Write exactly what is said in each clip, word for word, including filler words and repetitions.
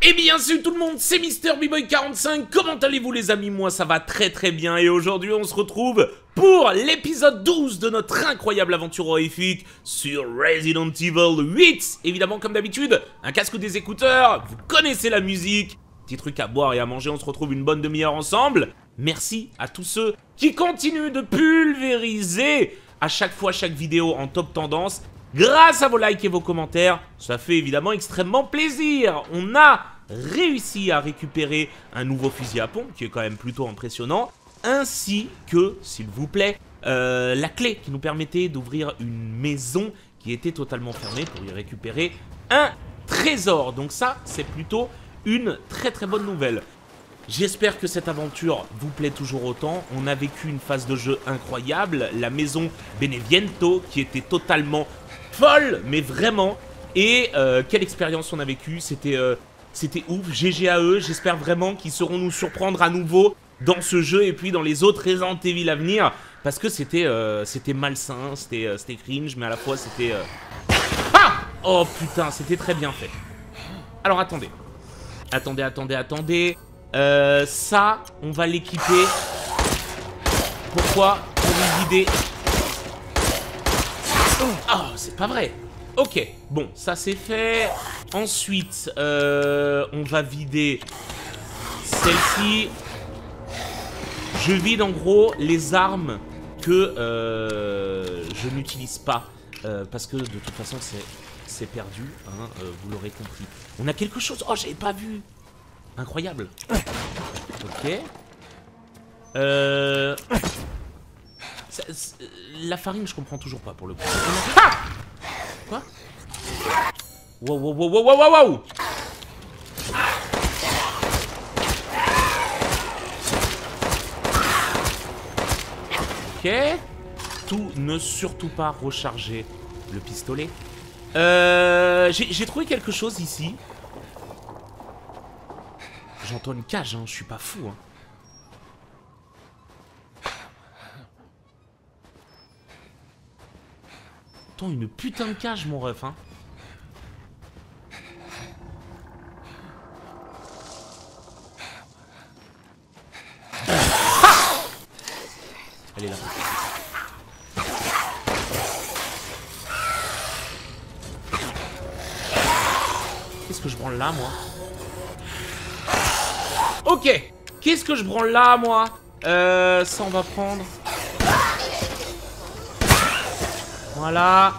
Eh bien salut tout le monde, c'est Mister B-Boy quarante-cinq, comment allez-vous les amis? Moi ça va très très bien et aujourd'hui on se retrouve pour l'épisode douze de notre incroyable aventure horrifique sur Resident Evil huit. Évidemment comme d'habitude, un casque ou des écouteurs, vous connaissez la musique, petit truc à boire et à manger, on se retrouve une bonne demi-heure ensemble. Merci à tous ceux qui continuent de pulvériser à chaque fois chaque vidéo en top tendance. Grâce à vos likes et vos commentaires, ça fait évidemment extrêmement plaisir. On a réussi à récupérer un nouveau fusil à pompe, qui est quand même plutôt impressionnant, ainsi que, s'il vous plaît, euh, la clé qui nous permettait d'ouvrir une maison qui était totalement fermée pour y récupérer un trésor. Donc ça, c'est plutôt une très très bonne nouvelle. J'espère que cette aventure vous plaît toujours autant. On a vécu une phase de jeu incroyable, la maison Beneviento qui était totalement folle, mais vraiment. Et euh, quelle expérience on a vécu, c'était euh, c'était ouf, G G à eux. J'espère vraiment qu'ils sauront nous surprendre à nouveau dans ce jeu et puis dans les autres Resident Evil à venir. Parce que c'était euh, c'était malsain, c'était euh, c'était cringe, mais à la fois c'était... Euh... Ah! Oh putain, c'était très bien fait. Alors attendez. Attendez, attendez, attendez. Euh, ça, on va l'équiper. Pourquoi? Pour lui vider. Oh, c'est pas vrai. Ok, bon, ça c'est fait. Ensuite, euh, on va vider celle-ci. Je vide en gros les armes que euh, je n'utilise pas. Euh, parce que de toute façon, c'est perdu. Hein, euh, vous l'aurez compris. On a quelque chose. Oh, j'avais pas vu. Incroyable. Ok. Euh... Ça, la farine, je comprends toujours pas pour le coup. Ah! Quoi? Wow, wow, wow, wow, wow, wow! Ok. Tout, ne surtout pas recharger le pistolet. Euh... J'ai trouvé quelque chose ici. J'entends une cage, hein, je suis pas fou. Hein. Attends, une putain de cage, mon ref. Hein. Ah! Elle est là. Qu'est-ce que je branle là, moi? Ok, qu'est-ce que je branle là, moi? Euh, ça on va prendre. Voilà.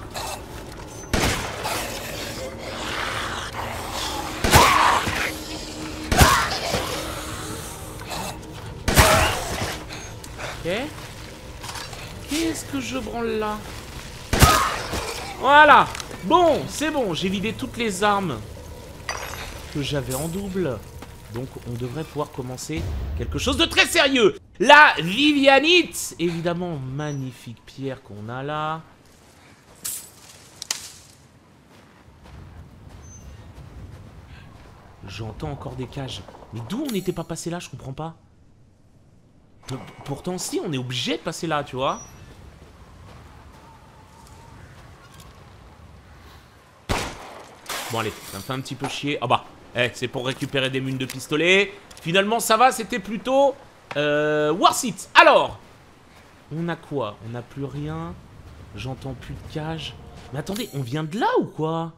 Ok. Qu'est-ce que je branle là? Voilà. Bon, c'est bon, j'ai vidé toutes les armes que j'avais en double. Donc on devrait pouvoir commencer quelque chose de très sérieux. La Vivianite. Évidemment, magnifique pierre qu'on a là. J'entends encore des cages. Mais d'où on n'était pas passé là, je comprends pas. Pourtant si, on est obligé de passer là, tu vois. Bon allez, ça me fait un petit peu chier. Ah bah eh, c'est pour récupérer des munes de pistolet. Finalement, ça va, c'était plutôt euh, worth it. Alors, on a quoi? On n'a plus rien. J'entends plus de cage. Mais attendez, on vient de là ou quoi?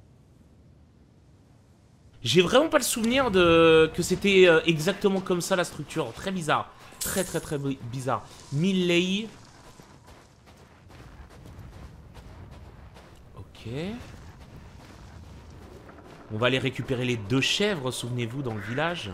J'ai vraiment pas le souvenir de que c'était euh, exactement comme ça la structure. Très bizarre. Très très très bizarre. Milley. Ok. On va aller récupérer les deux chèvres, souvenez-vous, dans le village.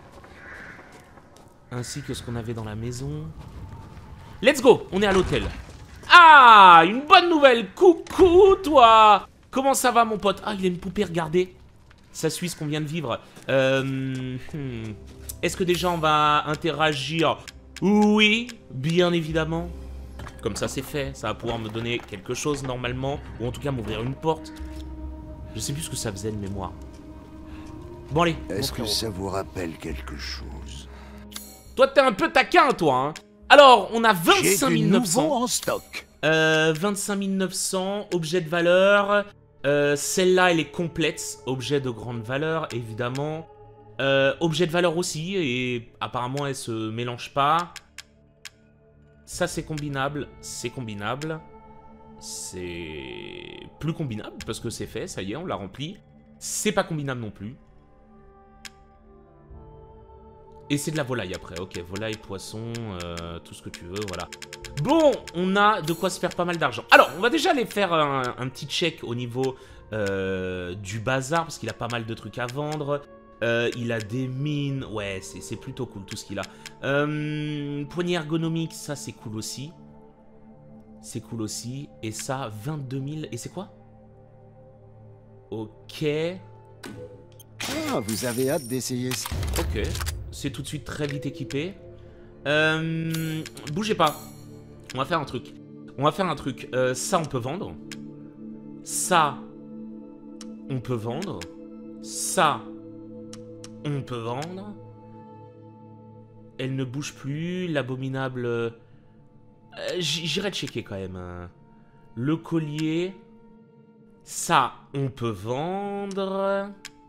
Ainsi que ce qu'on avait dans la maison. Let's go, on est à l'hôtel. Ah, une bonne nouvelle. Coucou, toi. Comment ça va, mon pote? Ah, il a une poupée, regardez. Ça suit ce qu'on vient de vivre. Euh, hmm. Est-ce que déjà on va interagir? Oui, bien évidemment. Comme ça, c'est fait. Ça va pouvoir me donner quelque chose, normalement. Ou en tout cas, m'ouvrir une porte. Je sais plus ce que ça faisait de mémoire. Bon allez. Est-ce que ça vous rappelle quelque chose? Toi t'es un peu taquin toi hein. Alors on a vingt-cinq mille neuf cents en stock. Euh, vingt-cinq mille neuf cents, objet de valeur. Euh, Celle-là, elle est complète. Objet de grande valeur, évidemment. Euh, objet de valeur aussi, et apparemment, elle se mélange pas. Ça, c'est combinable. C'est combinable. C'est plus combinable, parce que c'est fait, ça y est, on l'a rempli. C'est pas combinable non plus. Et c'est de la volaille après. Ok, volaille, poisson, euh, tout ce que tu veux, voilà. Bon, on a de quoi se faire pas mal d'argent. Alors, on va déjà aller faire un, un petit check au niveau euh, du bazar, parce qu'il a pas mal de trucs à vendre. Euh, il a des mines. Ouais, c'est plutôt cool tout ce qu'il a. Euh, poignée ergonomique, ça c'est cool aussi. C'est cool aussi. Et ça, vingt-deux mille. Et c'est quoi? Ok. Ah, vous avez hâte d'essayer ça. Ok. C'est tout de suite très vite équipé. Euh, bougez pas. On va faire un truc. On va faire un truc. Euh, ça, on peut vendre. Ça, on peut vendre. Ça, on peut vendre. Elle ne bouge plus. L'abominable... Euh, J'irai checker quand même. Hein. Le collier. Ça, on peut vendre.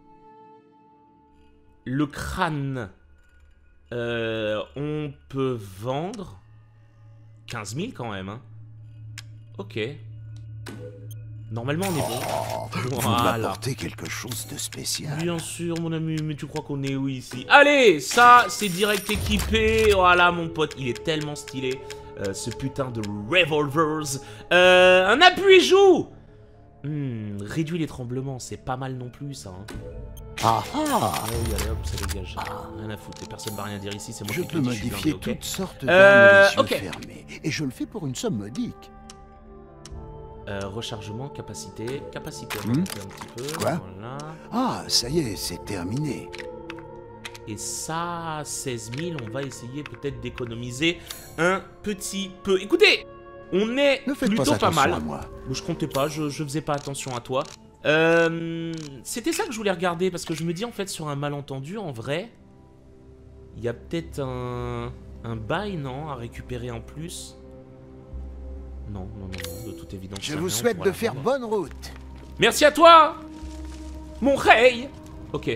Le crâne. Euh, on peut vendre. quinze mille quand même. Hein. Ok. Normalement, on est bon. Oh, voilà. vous m'apportez quelque chose de spécial. Bien sûr, mon ami, mais tu crois qu'on est où ici? Allez, ça, c'est direct équipé. Voilà, mon pote, il est tellement stylé. Euh, ce putain de revolvers. Euh, un appui-joue. Hmm, réduit les tremblements, c'est pas mal non plus, ça. Hein. Ah ah Ouais, oui, allez hop, ça dégage. Rien à foutre, personne va rien dire ici, c'est moi Je qui te peux le dis, je suis modifier blindé, ok. toutes sortes Euh, d'armes les yeux ok. fermés. Et je le fais pour une somme modique. Euh, rechargement, capacité, capacité, on va Hmm. monter un petit peu. Quoi? Voilà. Ah, ça y est, c'est terminé. Et ça, seize mille, on va essayer peut-être d'économiser un petit peu. Écoutez, on est Ne faites plutôt pas pas, attention mal. à moi. Bon, je comptais pas, je, je faisais pas attention à toi. Euh, C'était ça que je voulais regarder, parce que je me dis en fait sur un malentendu, en vrai, il y a peut-être un, un bail, non, à récupérer en plus. Non, non, non, non, de toute évidence. Je c'est vous rien, on souhaite pourra de la faire vendre. bonne route. Merci à toi, mon rey. Ok.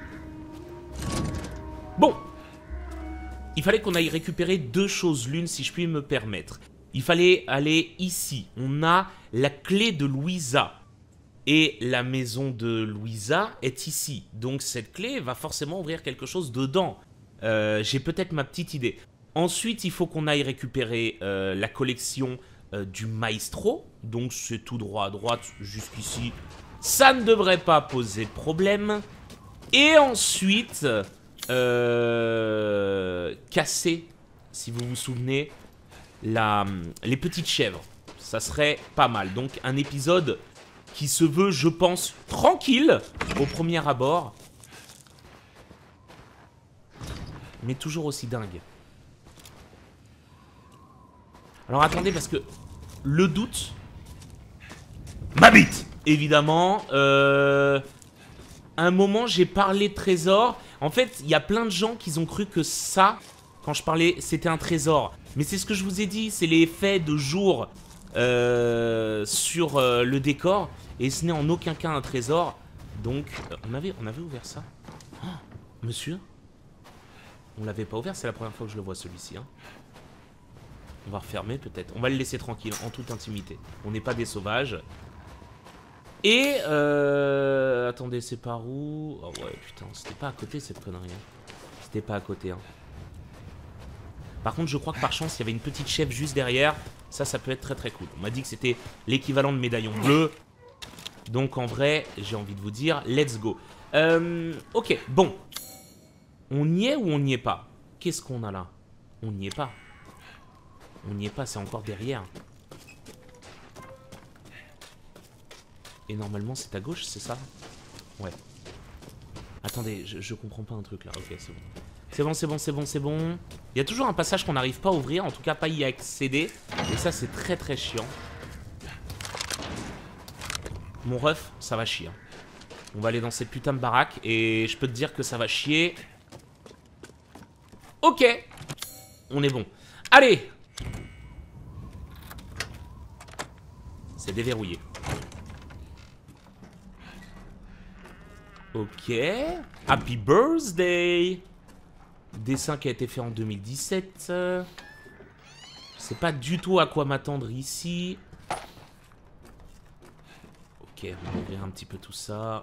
Bon. Il fallait qu'on aille récupérer deux choses l'une, si je puis me permettre. Il fallait aller ici. On a la clé de Louisa. Et la maison de Louisa est ici. Donc cette clé va forcément ouvrir quelque chose dedans. Euh, J'ai peut-être ma petite idée. Ensuite, il faut qu'on aille récupérer euh, la collection euh, du maestro. Donc c'est tout droit à droite jusqu'ici. Ça ne devrait pas poser de problème. Et ensuite, euh, casser, si vous vous souvenez, la, les petites chèvres. Ça serait pas mal. Donc un épisode qui se veut, je pense, tranquille au premier abord. Mais toujours aussi dingue. Alors attendez, parce que le doute m'habite, évidemment. Euh, à un moment, j'ai parlé de trésor. En fait, il y a plein de gens qui ont cru que ça, quand je parlais, c'était un trésor. Mais c'est ce que je vous ai dit, c'est les effets de jour euh, sur euh, le décor. Et ce n'est en aucun cas un trésor. Donc, euh, on, avait, on avait ouvert ça. Oh, monsieur, on l'avait pas ouvert, c'est la première fois que je le vois celui-ci. Hein. On va refermer peut-être. On va le laisser tranquille, en toute intimité. On n'est pas des sauvages. Et, euh... attendez, c'est par où? Oh ouais, putain, c'était pas à côté cette connerie. Hein. C'était pas à côté. Hein. Par contre, je crois que par chance, il y avait une petite chèvre juste derrière. Ça, ça peut être très très cool. On m'a dit que c'était l'équivalent de médaillon bleu. Donc, en vrai, j'ai envie de vous dire, let's go. Euh, ok, bon. On y est ou on n'y est pas? Qu'est-ce qu'on a là? On n'y est pas. On n'y est pas, c'est encore derrière. Et normalement, c'est à gauche, c'est ça? Ouais. Attendez, je, je comprends pas un truc là. Ok, c'est bon. C'est bon, c'est bon, c'est bon, c'est bon. Il y a toujours un passage qu'on n'arrive pas à ouvrir, en tout cas pas y accéder. Et ça, c'est très très chiant. Mon ref, ça va chier. On va aller dans cette putain de baraque et je peux te dire que ça va chier. Ok. On est bon. Allez. C'est déverrouillé. Ok. Happy birthday. Dessin qui a été fait en deux mille dix-sept. Je sais pas du tout à quoi m'attendre ici. Ok, on va ouvrir un petit peu tout ça.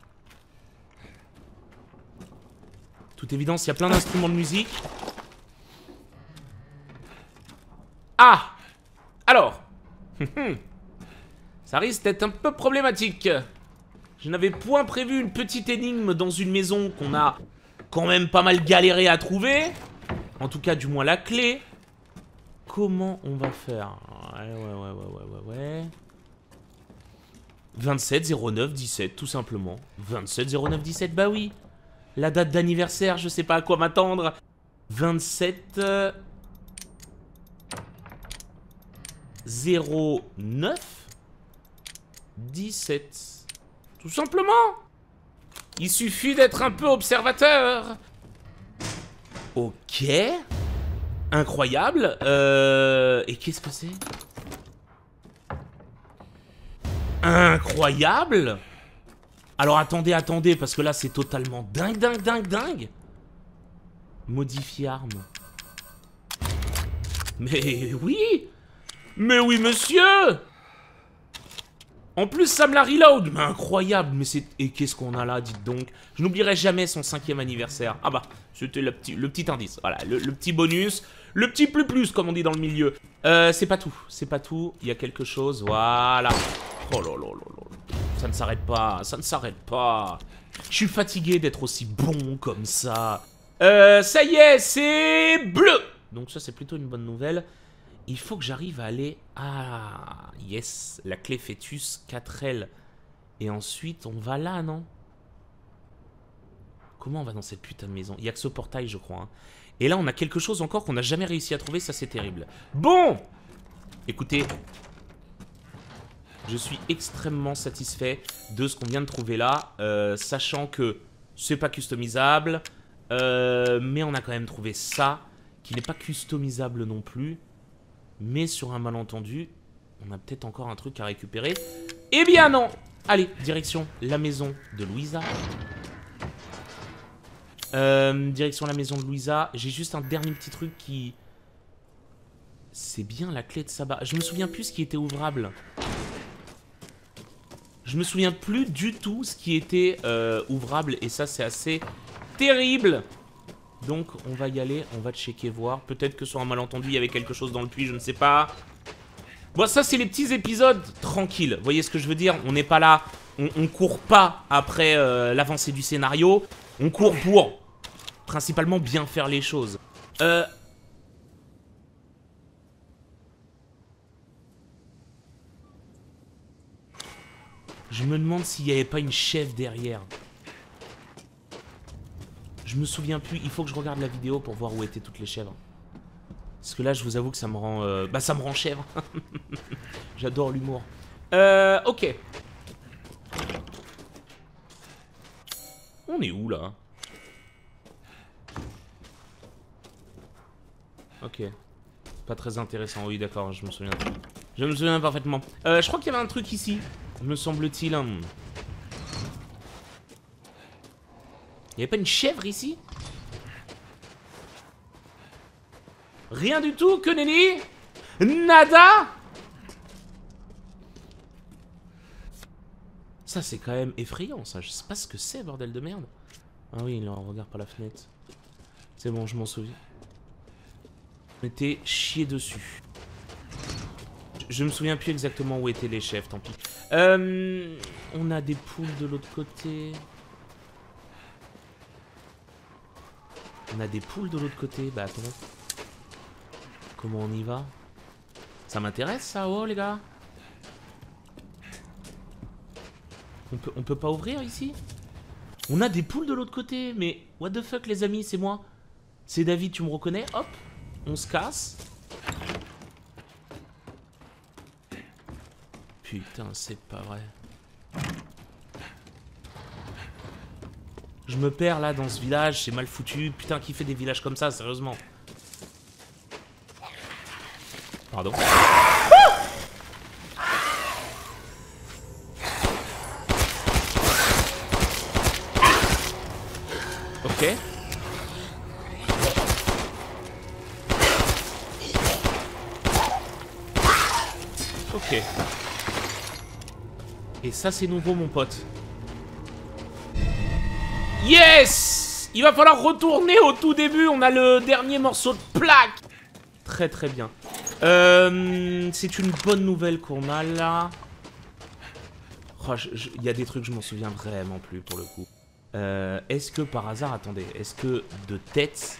Toute évidence, il y a plein d'instruments de musique. Ah! Alors. Ça risque d'être un peu problématique. Je n'avais point prévu une petite énigme dans une maison qu'on a quand même pas mal galéré à trouver. En tout cas, du moins la clé. Comment on va faire? Ouais, ouais, ouais, ouais, ouais, ouais. vingt-sept zéro neuf dix-sept, tout simplement. vingt-sept zéro neuf dix-sept, bah oui. La date d'anniversaire, je sais pas à quoi m'attendre. vingt-sept zéro neuf dix-sept. Tout simplement. Il suffit d'être un peu observateur. Ok. Incroyable. Euh... Et qu'est-ce que c'est? Incroyable. Alors attendez, attendez, parce que là c'est totalement dingue, dingue, dingue, dingue. Modifier arme. Mais oui. Mais oui, monsieur. En plus, ça me la reload. Mais incroyable. Mais c'est... Et qu'est-ce qu'on a là, dites donc. Je n'oublierai jamais son cinquième anniversaire. Ah bah, c'était le petit, le petit indice. Voilà, le, le petit bonus. Le petit plus-plus, comme on dit dans le milieu. Euh, c'est pas tout. C'est pas tout. Il y a quelque chose. Voilà. Oh là là là là. Ça ne s'arrête pas. Ça ne s'arrête pas. Je suis fatigué d'être aussi bon comme ça. Euh, ça y est, c'est bleu. Donc ça, c'est plutôt une bonne nouvelle. Il faut que j'arrive à aller... Ah, yes, la clé fœtus, quatre L. Et ensuite, on va là, non? Comment on va dans cette putain de maison? Il n'y a que ce portail, je crois. Hein. Et là, on a quelque chose encore qu'on n'a jamais réussi à trouver. Ça, c'est terrible. Bon! Écoutez, je suis extrêmement satisfait de ce qu'on vient de trouver là. Euh, sachant que c'est pas customisable. Euh, mais on a quand même trouvé ça, qui n'est pas customisable non plus. Mais sur un malentendu, on a peut-être encore un truc à récupérer. Eh bien non! Allez, direction la maison de Louisa. Euh, direction la maison de Louisa. J'ai juste un dernier petit truc qui... C'est bien la clé de sabbat. Je me souviens plus ce qui était ouvrable. Je me souviens plus du tout ce qui était euh, ouvrable. Et ça, c'est assez terrible. Donc, on va y aller, on va checker, voir. Peut-être que sur un malentendu, il y avait quelque chose dans le puits, je ne sais pas. Bon, ça, c'est les petits épisodes tranquilles. Vous voyez ce que je veux dire? On n'est pas là, on, on court pas après euh, l'avancée du scénario. On court pour, principalement, bien faire les choses. Euh... Je me demande s'il n'y avait pas une chèvre derrière. Je me souviens plus, il faut que je regarde la vidéo pour voir où étaient toutes les chèvres. Parce que là, je vous avoue que ça me rend... Euh... Bah, ça me rend chèvre. J'adore l'humour. Euh, ok. On est où, là? Ok. Pas très intéressant, oui, d'accord, je me souviens. Je me souviens parfaitement. Euh, je crois qu'il y avait un truc ici, me semble-t-il. Hein. Il n'y avait pas une chèvre ici? Rien du tout, que nenni? Nada? Ça, c'est quand même effrayant, ça. Je sais pas ce que c'est, bordel de merde. Ah oui, là, on regarde par la fenêtre. C'est bon, je m'en souviens. On était chié dessus. Je me souviens plus exactement où étaient les chefs, tant pis. Euh, on a des poules de l'autre côté. On a des poules de l'autre côté. Bah attends. Comment on y va? Ça m'intéresse ça, oh les gars. On peut, on peut pas ouvrir ici? On a des poules de l'autre côté. Mais what the fuck les amis, c'est moi. C'est David, tu me reconnais? Hop, on se casse. Putain, c'est pas vrai. Je me perds là dans ce village, c'est mal foutu. Putain, qui fait des villages comme ça, sérieusement? Pardon. Ok. Ok. Et ça, c'est nouveau, mon pote. Yes! Il va falloir retourner au tout début. On a le dernier morceau de plaque. Très, très bien. Euh, c'est une bonne nouvelle qu'on a, là. Oh, il y a des trucs, je m'en souviens vraiment plus, pour le coup. Euh, est-ce que, par hasard, attendez, est-ce que de tête...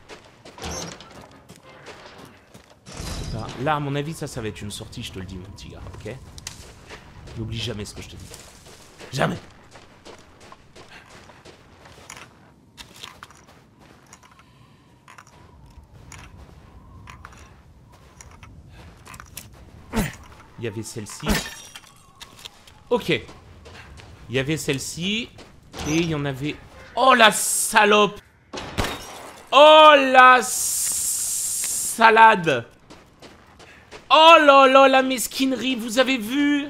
Là, à mon avis, ça, ça va être une sortie, je te le dis, mon petit gars, ok? N'oublie jamais ce que je te dis. Jamais! Il y avait celle-ci. Ok. Il y avait celle-ci. Et il y en avait... Oh, la salope! Oh, la salade! Oh là là, la mesquinerie, vous avez vu?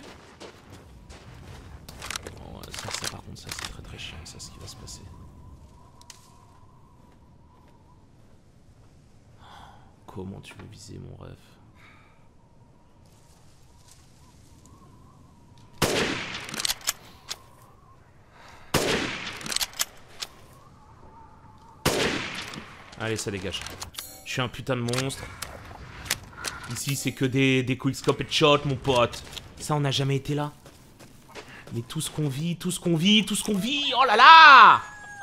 Oh, ça, ça, par contre, ça, c'est très très chiant, ça, ce qui va se passer. Comment tu veux viser, mon ref? Allez, ça dégage. Je suis un putain de monstre. Ici, c'est que des, des quickscope et shot, mon pote. Ça, on n'a jamais été là. Mais tout ce qu'on vit, tout ce qu'on vit, tout ce qu'on vit, oh là là!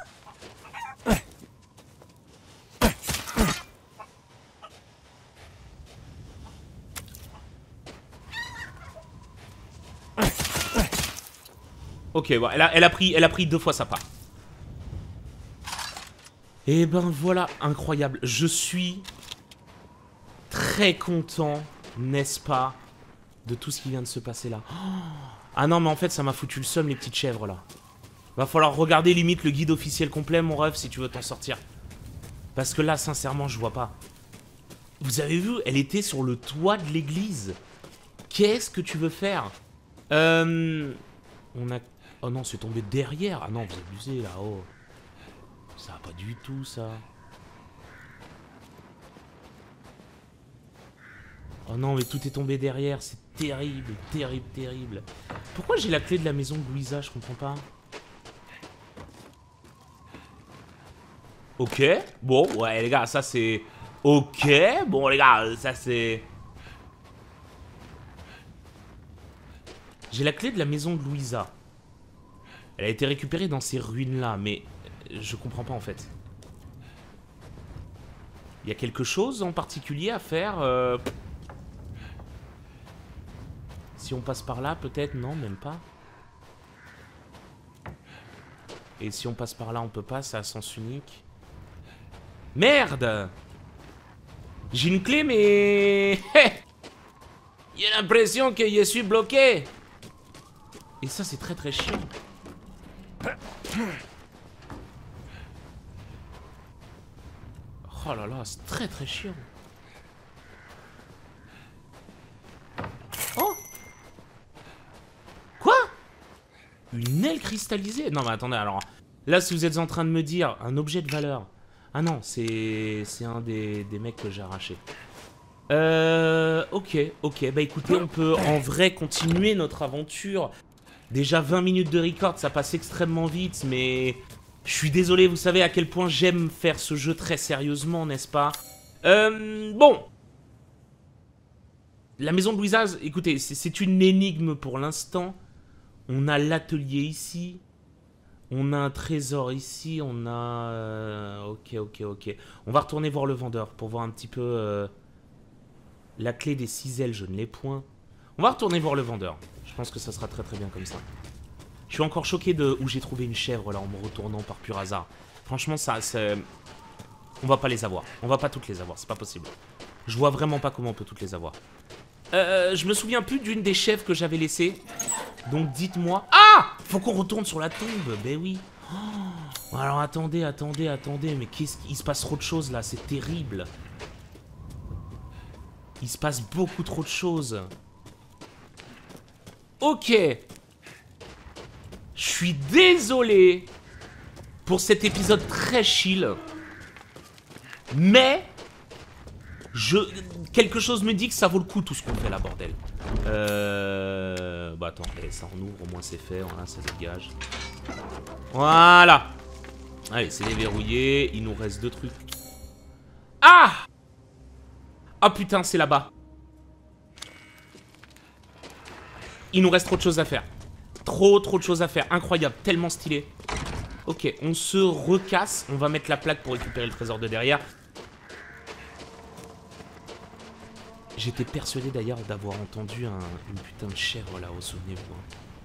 Ok, bon, elle a, elle a pris, elle a pris deux fois sa part. Et ben voilà, incroyable. Je suis très content, n'est-ce pas, de tout ce qui vient de se passer là. Oh, ah non, mais en fait, ça m'a foutu le seum, les petites chèvres là. Va falloir regarder limite le guide officiel complet, mon ref, si tu veux t'en sortir. Parce que là, sincèrement, je vois pas. Vous avez vu, elle était sur le toit de l'église. Qu'est-ce que tu veux faire? Euh... On a... Oh non, c'est tombé derrière. Ah non, vous abusez là, oh. Ça va pas du tout, ça. Oh non, mais tout est tombé derrière. C'est terrible, terrible, terrible. Pourquoi j'ai la clé de la maison de Louisa? Je comprends pas. Ok. Bon, ouais, les gars, ça c'est... Ok. Bon, les gars, ça c'est... J'ai la clé de la maison de Louisa. Elle a été récupérée dans ces ruines-là, mais... Je comprends pas en fait. Il y a quelque chose en particulier à faire euh... Si on passe par là, peut-être? Non, même pas. Et si on passe par là, on peut pas, c'est à sens unique. Merde! J'ai une clé, mais... J'ai l'impression que je suis bloqué. Et ça, c'est très très chiant. Oh là là, c'est très très chiant. Oh! Quoi? Une aile cristallisée? Non mais attendez, alors... Là, si vous êtes en train de me dire un objet de valeur... Ah non, c'est... C'est un des, des mecs que j'ai arraché. Euh... Ok, ok. Bah écoutez, on peut en vrai continuer notre aventure. Déjà vingt minutes de record, ça passe extrêmement vite, mais... Je suis désolé, vous savez à quel point j'aime faire ce jeu très sérieusement, n'est-ce pas? Euh... Bon. La maison de Louisa, écoutez, c'est une énigme pour l'instant. On a l'atelier ici. On a un trésor ici. On a... Euh, ok, ok, ok. On va retourner voir le vendeur pour voir un petit peu... Euh... La clé des six ailes, je ne l'ai point. On va retourner voir le vendeur. Je pense que ça sera très très bien comme ça. Je suis encore choqué de où j'ai trouvé une chèvre là en me retournant par pur hasard. Franchement, ça, c'est... On va pas les avoir. On va pas toutes les avoir, c'est pas possible. Je vois vraiment pas comment on peut toutes les avoir. Euh, je me souviens plus d'une des chèvres que j'avais laissées. Donc dites-moi... Ah! Faut qu'on retourne sur la tombe. Ben oui. Oh, alors attendez, attendez, attendez. Mais qu'est-ce qu'il se passe trop de choses là? C'est terrible. Il se passe beaucoup trop de choses. Ok. Je suis désolé. pour cet épisode très chill. Mais... Je... Quelque chose me dit que ça vaut le coup tout ce qu'on fait là, bordel. Euh... Bah attends, ça en ouvre, au moins c'est fait, voilà, ça dégage. Voilà. Allez, c'est déverrouillé, il nous reste deux trucs. Ah! Ah putain, c'est là-bas. Il nous reste trop de choses à faire. Trop, trop de choses à faire. Incroyable, tellement stylé. Ok, on se recasse. On va mettre la plaque pour récupérer le trésor de derrière. J'étais persuadé d'ailleurs d'avoir entendu un, une putain de chèvre là-haut, souvenez-vous.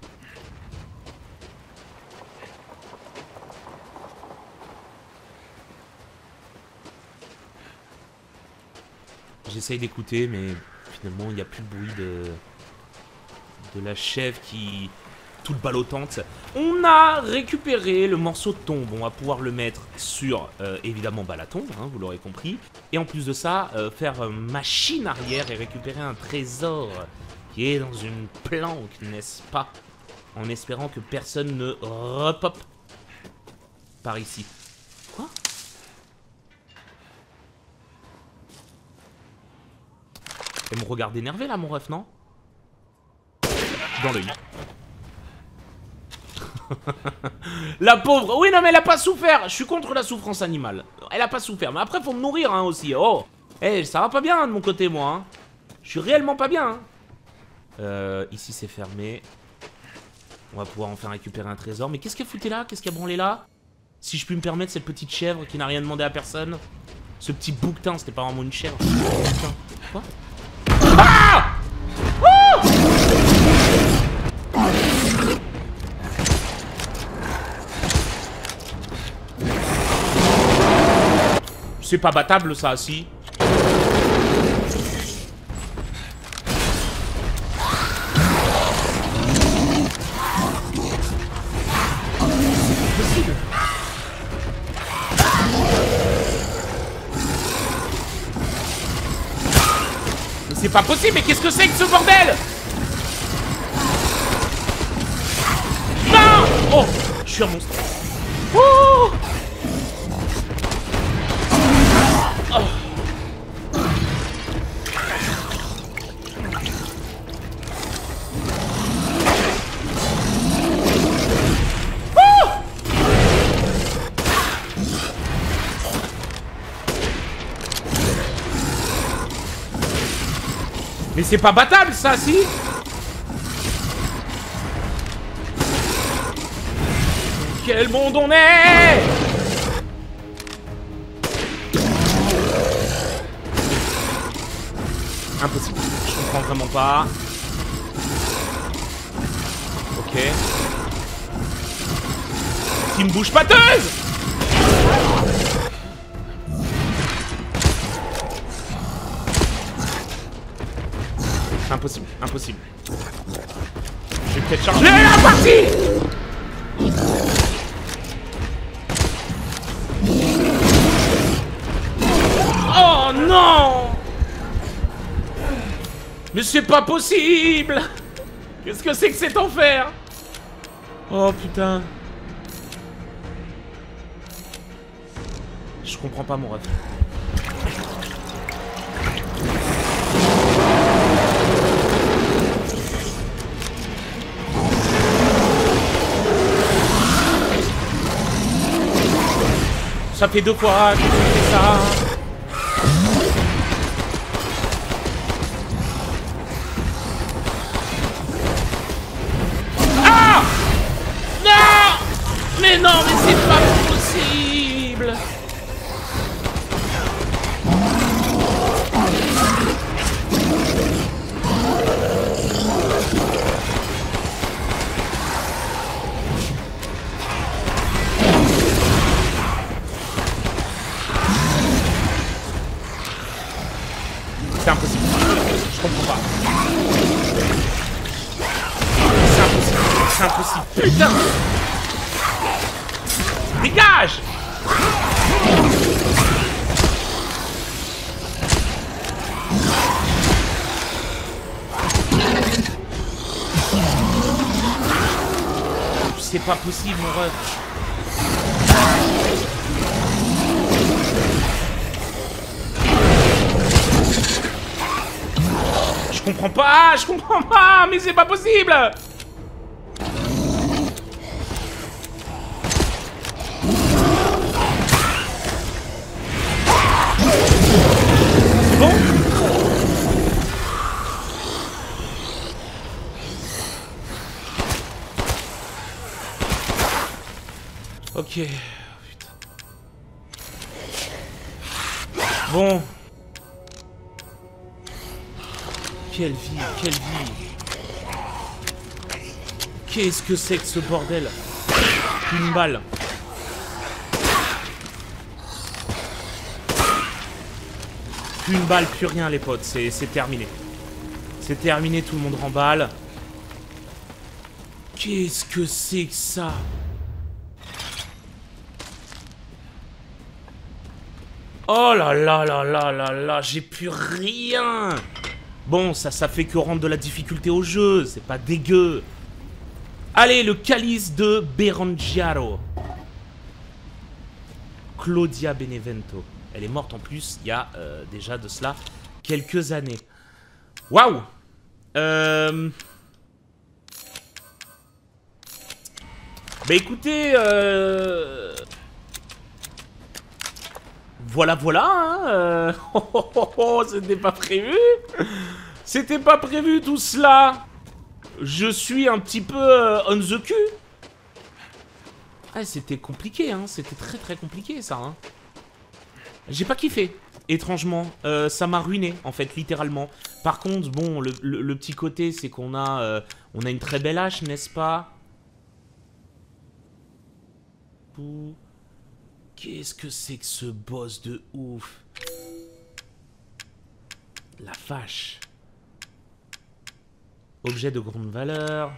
J'essaye d'écouter, mais finalement il n'y a plus le bruit de, de la chèvre qui... toute ballottante. On a récupéré le morceau de tombe. On va pouvoir le mettre sur, euh, évidemment, bah, la tombe, hein, vous l'aurez compris. Et en plus de ça, euh, faire euh, machine arrière et récupérer un trésor qui est dans une planque, n'est-ce pas? En espérant que personne ne repop par ici. Quoi? Elle me regarde énervé là, mon ref, non? Dans l'œil. La pauvre. Oui, non, mais elle a pas souffert. Je suis contre la souffrance animale. Elle a pas souffert. Mais après, faut me nourrir hein, aussi. Oh, eh, ça va pas bien hein, de mon côté, moi. Hein. Je suis réellement pas bien. Hein. Euh, ici, c'est fermé. On va pouvoir enfin récupérer un trésor. Mais qu'est-ce qu'elle foutait là? Qu'est-ce qu'elle branlait là? Si je puis me permettre, cette petite chèvre qui n'a rien demandé à personne. Ce petit bouquetin, c'était pas vraiment une chèvre. Putain. Quoi? Ah! Oh! C'est pas battable ça, si. C'est pas possible, mais qu'est-ce que c'est que ce bordel? Non! Oh! Je suis un monstre. Oh! Oh. Oh. Mais c'est pas battable ça, si? Quel monde on est? Impossible, je comprends vraiment pas. Ok. Team bouche pâteuse. Impossible, impossible. Je vais peut-être charger la partie. Oh non! Mais c'est pas possible! Qu'est-ce que c'est que cet enfer? Oh putain. Je comprends pas mon rêve. Ça fait deux fois que je fais ça. Mais non, mais c'est pas possible. C'est impossible. Je comprends pas. C'est impossible. C'est impossible. Putain. Dégage! C'est pas possible, mon ref. Je comprends pas, je comprends pas, mais c'est pas possible. Bon. Ok. Putain. Bon. Quelle vie, quelle vie. Qu'est-ce que c'est que ce bordel? Une balle. Une balle, plus rien les potes, c'est terminé. C'est terminé, tout le monde remballe. Qu'est-ce que c'est que ça? Oh là là là là là là, j'ai plus rien. Bon, ça, ça fait que rendre de la difficulté au jeu, c'est pas dégueu. Allez, le calice de Berengiaro. Claudia Benevento. Elle est morte en plus, il y a euh, déjà de cela quelques années. Waouh. Euh... Bah écoutez, euh... Voilà, voilà, hein, euh... oh, oh, oh, oh, c'était pas prévu. C'était pas prévu tout cela. Je suis un petit peu euh, on the cul. Ah, c'était compliqué, hein, c'était très très compliqué ça, hein. J'ai pas kiffé, étrangement, euh, ça m'a ruiné, en fait, littéralement. Par contre, bon, le, le, le petit côté, c'est qu'on a, euh, on a une très belle hache, n'est-ce pas? Qu'est-ce que c'est que ce boss de ouf? La vache. Objet de grande valeur.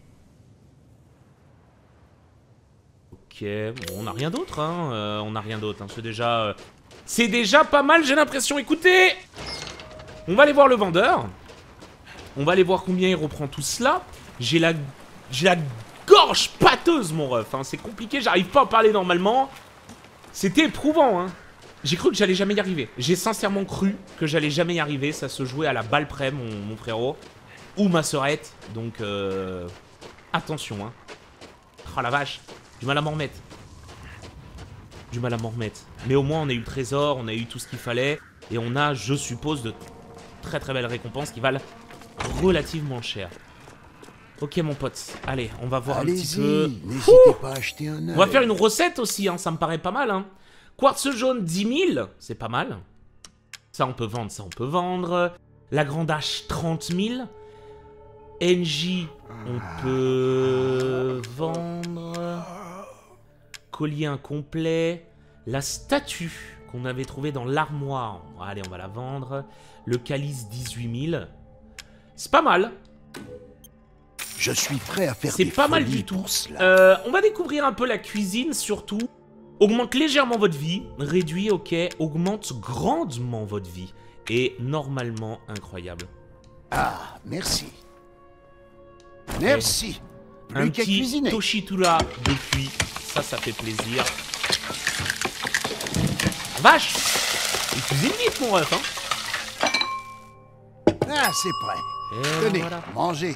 Ok, bon, on n'a rien d'autre, hein. Euh, on n'a rien d'autre, hein. C'est déjà... Euh, c'est déjà pas mal, j'ai l'impression. Écoutez, on va aller voir le vendeur. On va aller voir combien il reprend tout cela. J'ai la... J'ai la gorge pâteuse, mon ref, hein. C'est compliqué, j'arrive pas à parler normalement. C'était éprouvant, hein. J'ai cru que j'allais jamais y arriver. J'ai sincèrement cru que j'allais jamais y arriver. Ça se jouait à la balle près, mon, mon frérot. Ou ma sœurette. Donc, euh... attention, hein. Oh la vache. Du mal à m'en remettre. Du mal à m'en remettre. Mais au moins, on a eu le trésor, on a eu tout ce qu'il fallait. Et on a, je suppose, de très très belles récompenses qui valent relativement cher. Ok, mon pote. Allez, on va voir un petit peu. N'hésitez pas à acheter un œil. On va faire une recette aussi, hein. Ça me paraît pas mal, hein. Quartz jaune, dix mille. C'est pas mal. Ça, on peut vendre, ça, on peut vendre. La grande hache, trente mille. N J, on peut vendre. Collier incomplet. La statue qu'on avait trouvée dans l'armoire. Allez, on va la vendre. Le calice, dix-huit mille. C'est pas mal. Je suis prêt à faire C'est pas mal du tout. Euh, on va découvrir un peu la cuisine, surtout. Augmente légèrement votre vie. Réduit, ok. Augmente grandement votre vie. Et normalement, incroyable. Ah, merci. Merci. Un petit Toshitura depuis. Ça, ça fait plaisir. Vache! Il cuisine vite, mon ref, hein. Ah, c'est prêt. Et tenez, voilà. mangez.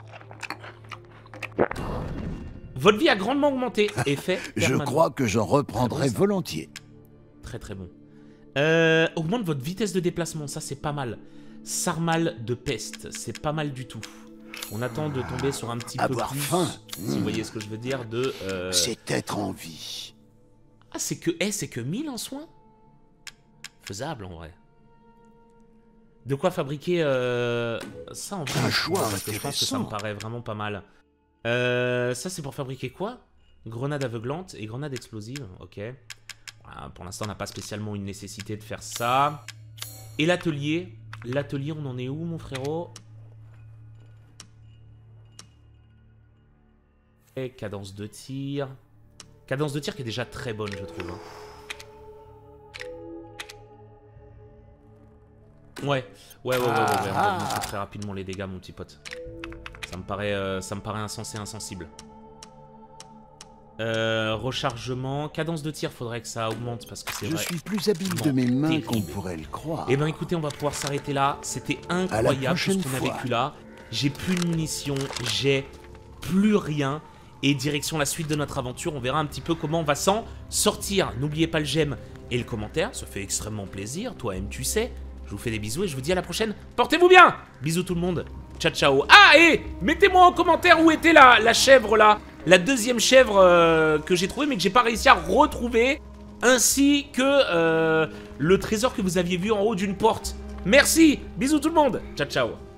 Votre vie a grandement augmenté. Effet Je permanent. crois que j'en reprendrai bon, volontiers. Très très bon. Euh, augmente votre vitesse de déplacement, ça c'est pas mal. Sarmal de peste, c'est pas mal du tout. On attend de tomber sur un petit Avoir peu plus, faim. si vous voyez ce que je veux dire, de... Euh... C'est être en vie. Ah, c'est que, eh, c'est que mille en soins. Faisable en vrai. De quoi fabriquer euh... ça en vrai. Un choix parce que je pense que ça me intéressant. paraît vraiment pas mal. Euh, ça c'est pour fabriquer quoi? Grenade aveuglante et grenade explosive, ok. Voilà, pour l'instant on n'a pas spécialement une nécessité de faire ça. Et l'atelier, l'atelier on en est où mon frérot? Et cadence de tir. Cadence de tir qui est déjà très bonne je trouve. Hein. Ouais, ouais, ouais, ouais, ouais, ouais, on va augmenter très rapidement les dégâts mon petit pote. Ça me paraît, euh, ça me paraît insensé, insensible. Euh, rechargement, cadence de tir, faudrait que ça augmente parce que c'est Je vrai. suis plus habile Non, de mes mains qu'on terrible. pourrait le croire. Eh ben écoutez, on va pouvoir s'arrêter là. C'était incroyable tout prochaine ce qu'on a fois. vécu là. J'ai plus de munitions, j'ai plus rien. Et direction la suite de notre aventure, on verra un petit peu comment on va s'en sortir. N'oubliez pas le j'aime et le commentaire, ça fait extrêmement plaisir. Toi-même, tu sais. Je vous fais des bisous et je vous dis à la prochaine. Portez-vous bien. Bisous tout le monde. Ciao, ciao. Ah, et mettez-moi en commentaire où était la, la chèvre là. La deuxième chèvre euh, que j'ai trouvée mais que j'ai pas réussi à retrouver. Ainsi que euh, le trésor que vous aviez vu en haut d'une porte. Merci. Bisous tout le monde. Ciao, ciao.